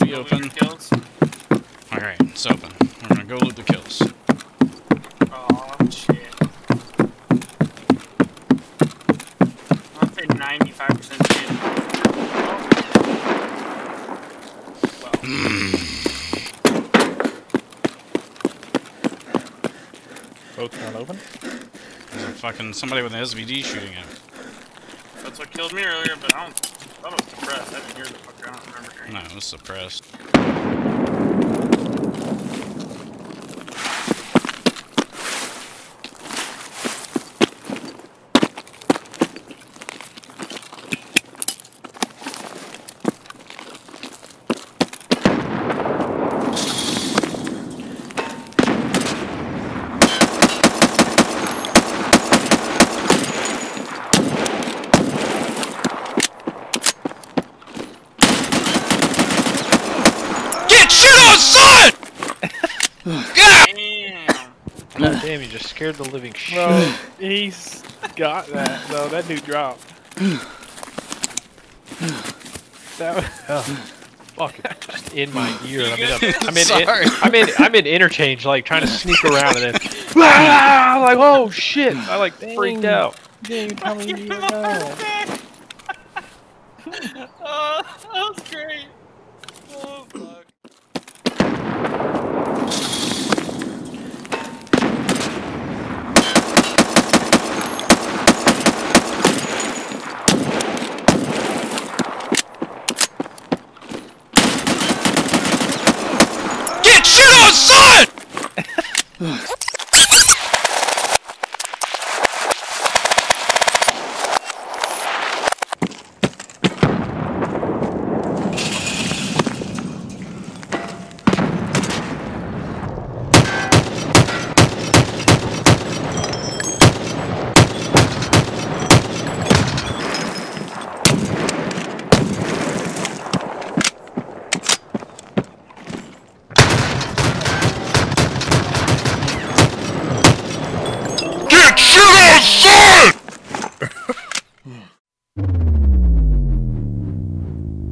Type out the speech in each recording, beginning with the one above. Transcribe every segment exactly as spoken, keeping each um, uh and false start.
be open. Kills. Alright, it's open. We're gonna go loot the kills. Oh, shit. I'll say ninety-five percent chance. Oh. Both not open? There's a fucking somebody with an S V D shooting him. That's what killed me earlier, but I, don't, I thought it was suppressed. I didn't hear the fucker. I don't remember hearing No, it was suppressed. Damn. Damn, you just scared the living shit. Bro, he's got that. No, that dude dropped. That was oh, fucking just in my ear. I'm in, a, I'm, in, in, I'm in I'm in interchange, like trying to sneak around, and then ah, I'm like, oh shit! I like Dang. freaked out. Dang, tell me you know. Oh, that was great. Oh fuck.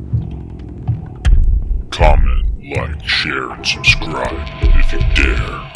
Comment, like, share, and subscribe if you dare.